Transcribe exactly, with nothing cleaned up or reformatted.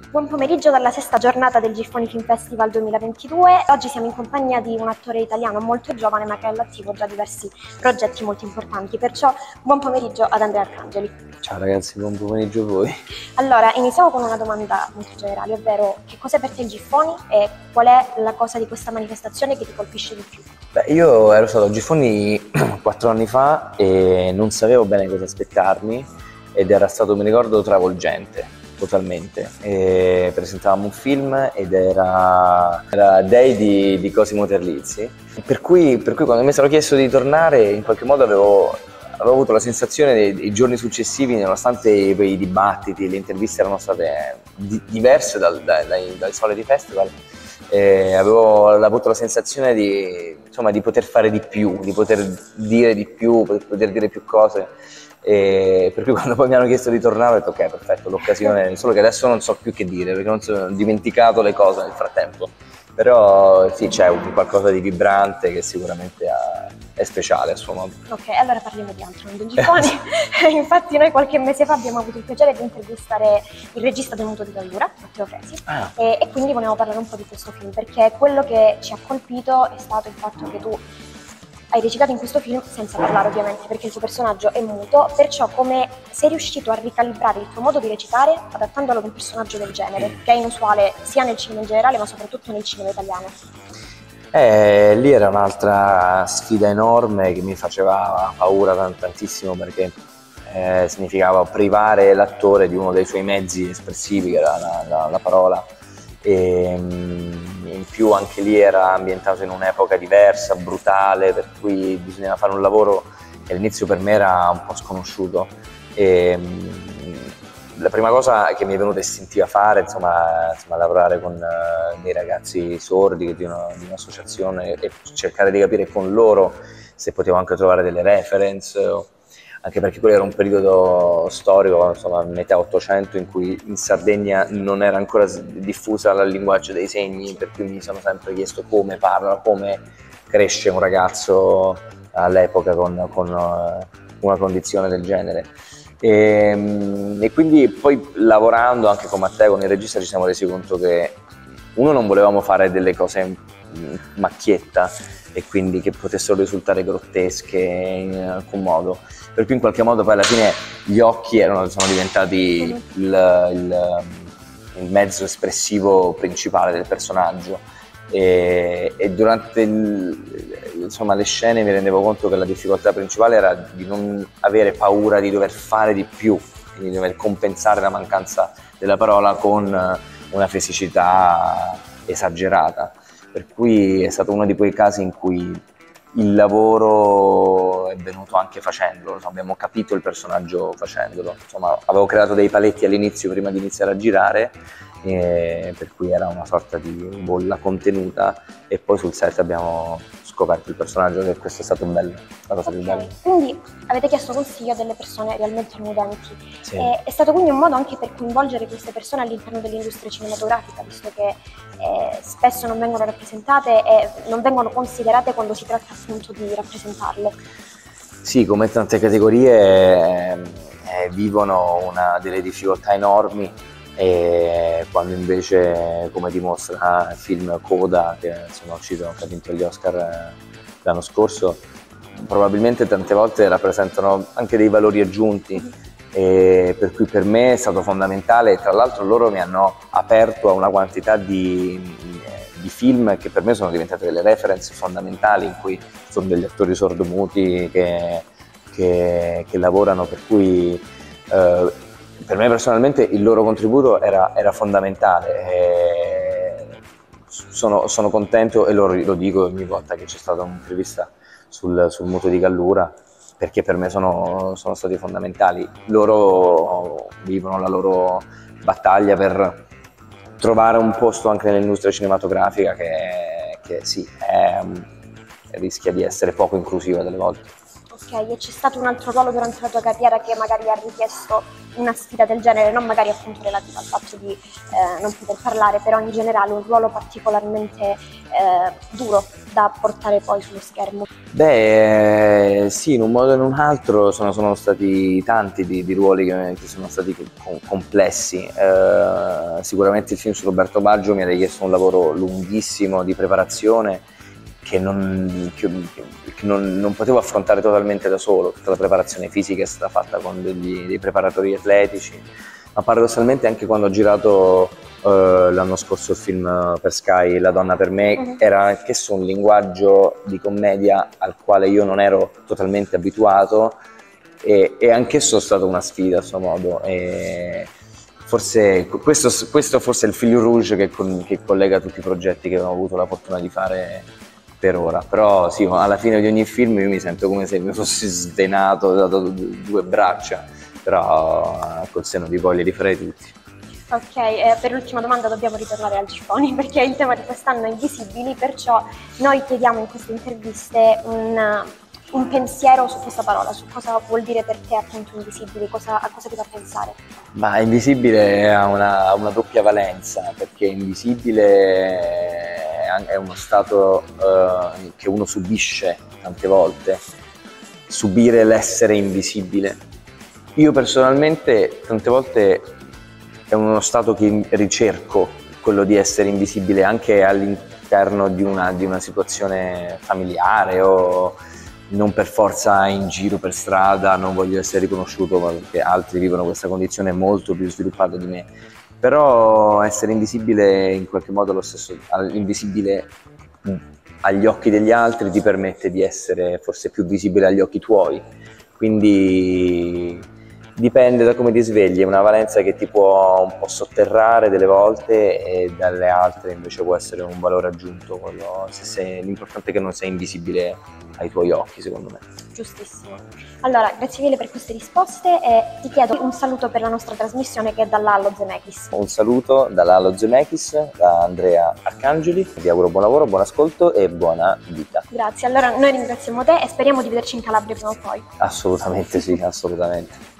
Buon pomeriggio dalla sesta giornata del Giffoni Film Festival duemilaventidue. Oggi siamo in compagnia di un attore italiano molto giovane ma che ha all'attivo già diversi progetti molto importanti, perciò buon pomeriggio ad Andrea Arcangeli. Ciao ragazzi, buon pomeriggio a voi. Allora, iniziamo con una domanda molto generale, ovvero che cos'è per te il Giffoni e qual è la cosa di questa manifestazione che ti colpisce di più? Beh, io ero stato a Giffoni quattro anni fa e non sapevo bene cosa aspettarmi ed era stato, mi ricordo, travolgente. Totalmente. E presentavamo un film ed era, era Day di, di Cosimo Terlizzi, per cui, per cui quando mi è stato chiesto di tornare in qualche modo avevo, avevo avuto la sensazione dei, dei giorni successivi, nonostante i, i dibattiti, le interviste erano state di, diverse dal, dai, dai, dai soliti festival, e avevo avuto la sensazione di, insomma, di poter fare di più, di poter dire di più, poter, poter dire più cose. E per cui quando poi mi hanno chiesto di tornare ho detto ok, perfetto, l'occasione, solo che adesso non so più che dire perché non so, ho dimenticato le cose nel frattempo, però sì, c'è un qualcosa di vibrante che sicuramente ha, è speciale a suo modo. Ok, allora parliamo di altro, non del Giffoni. Infatti noi qualche mese fa abbiamo avuto il piacere di intervistare il regista del Muto di Gallura, Matteo Fresi, ah. e, e quindi volevamo parlare un po' di questo film, perché quello che ci ha colpito è stato il fatto che tu hai recitato in questo film senza parlare ovviamente perché il tuo personaggio è muto, perciò come sei riuscito a ricalibrare il tuo modo di recitare adattandolo ad un personaggio del genere, che è inusuale sia nel cinema in generale ma soprattutto nel cinema italiano? Eh, lì era un'altra sfida enorme che mi faceva paura tantissimo perché eh, significava privare l'attore di uno dei suoi mezzi espressivi, che era la, la, la parola. E in più anche lì era ambientato in un'epoca diversa, brutale, per cui bisognava fare un lavoro che all'inizio per me era un po' sconosciuto. E la prima cosa che mi è venuta istintiva a fare, insomma, insomma lavorare con uh, dei ragazzi sordi di, una, di un'associazione e cercare di capire con loro se potevo anche trovare delle reference, anche perché quello era un periodo storico, insomma, metà Ottocento, in cui in Sardegna non era ancora diffusa il linguaggio dei segni, per cui mi sono sempre chiesto come parla, come cresce un ragazzo all'epoca con, con una condizione del genere. E, e quindi poi lavorando anche con Matteo, con il regista, ci siamo resi conto che uno non volevamo fare delle cose macchietta e quindi che potessero risultare grottesche in alcun modo, per cui in qualche modo poi alla fine gli occhi erano, sono diventati il, il, il mezzo espressivo principale del personaggio e, e durante il, insomma, le scene mi rendevo conto che la difficoltà principale era di non avere paura di dover fare di più, quindi di dover compensare la mancanza della parola con una fisicità esagerata. Per cui è stato uno di quei casi in cui il lavoro è venuto anche facendolo, insomma, abbiamo capito il personaggio facendolo. Insomma, avevo creato dei paletti all'inizio prima di iniziare a girare, e per cui era una sorta di bolla contenuta e poi sul set abbiamo scoperto il personaggio, che questo è stato bello, la cosa okay. più bella. Quindi avete chiesto consiglio a delle persone realmente nudenti. Sì. E è stato quindi un modo anche per coinvolgere queste persone all'interno dell'industria cinematografica, visto che eh, spesso non vengono rappresentate e non vengono considerate quando si tratta appunto di rappresentarle. Sì, come tante categorie eh, vivono una, delle difficoltà enormi, e quando invece, come dimostra il film Coda, che insomma, uscito, che ha vinto gli Oscar eh, l'anno scorso, probabilmente tante volte rappresentano anche dei valori aggiunti, e per cui per me è stato fondamentale, e tra l'altro loro mi hanno aperto a una quantità di, di film che per me sono diventate delle reference fondamentali, in cui sono degli attori sordomuti che, che, che lavorano, per cui eh, per me personalmente il loro contributo era, era fondamentale. E sono, sono contento e lo, lo dico ogni volta che c'è stata un'intervista sul, sul Muto di Gallura, perché per me sono, sono stati fondamentali. Loro vivono la loro battaglia per trovare un posto anche nell'industria cinematografica che, che sì, è, rischia di essere poco inclusiva delle volte. Ok, e c'è stato un altro ruolo durante la tua carriera che magari ha richiesto una sfida del genere, non magari appunto relativa al fatto di eh, non poter parlare, però in generale un ruolo particolarmente eh, duro da da portare poi sullo schermo? Beh, sì, in un modo o in un altro sono, sono stati tanti di, di ruoli che, che sono stati com complessi. Eh, sicuramente il film su Roberto Baggio mi ha richiesto un lavoro lunghissimo di preparazione che, non, che, che non, non potevo affrontare totalmente da solo. Tutta la preparazione fisica è stata fatta con degli, dei preparatori atletici, ma paradossalmente anche quando ho girato uh, l'anno scorso il film per Sky, La donna per me, uh-huh. era anch'esso un linguaggio di commedia al quale io non ero totalmente abituato e, e anch'esso è stata una sfida a suo modo. E forse questo, questo forse è il fil rouge che, con, che collega tutti i progetti che ho avuto la fortuna di fare per ora, però sì, alla fine di ogni film io mi sento come se mi fossi svenato, dato due braccia, però col senno di poi li rifarei tutti. Ok, eh, per l'ultima domanda dobbiamo ritornare al Giffoni perché il tema di quest'anno è Invisibili, perciò noi chiediamo in queste interviste un, un pensiero su questa parola, su cosa vuol dire per te appunto Invisibili, cosa, a cosa ti fa pensare? Ma Invisibile ha una, una doppia valenza, perché Invisibile è uno stato uh, che uno subisce tante volte, subire l'essere invisibile. Io personalmente tante volte è uno stato che ricerco, quello di essere invisibile anche all'interno di una, di una situazione familiare o non per forza in giro per strada, non voglio essere riconosciuto perché altri vivono questa condizione molto più sviluppata di me. Però essere invisibile in qualche modo lo stesso, invisibile agli occhi degli altri ti permette di essere forse più visibile agli occhi tuoi, quindi dipende da come ti svegli, è una valenza che ti può un po' sotterrare delle volte e dalle altre invece può essere un valore aggiunto, l'importante è che non sei invisibile ai tuoi occhi, secondo me. Giustissimo. Allora, grazie mille per queste risposte e ti chiedo un saluto per la nostra trasmissione che è dalla Allo Zemeckis. Un saluto dalla Allo Zemeckis, da Andrea Arcangeli, vi auguro buon lavoro, buon ascolto e buona vita. Grazie, allora noi ringraziamo te e speriamo di vederci in Calabria prima o poi. Assolutamente sì, assolutamente.